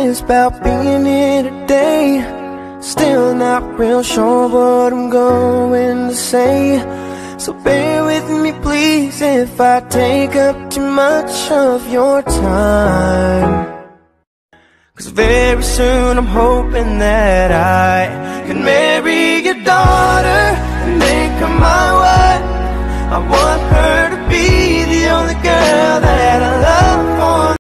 this about being here today. Still not real sure what I'm going to say, so bear with me please if I take up too much of your time. 'Cause very soon I'm hoping that I can marry your daughter.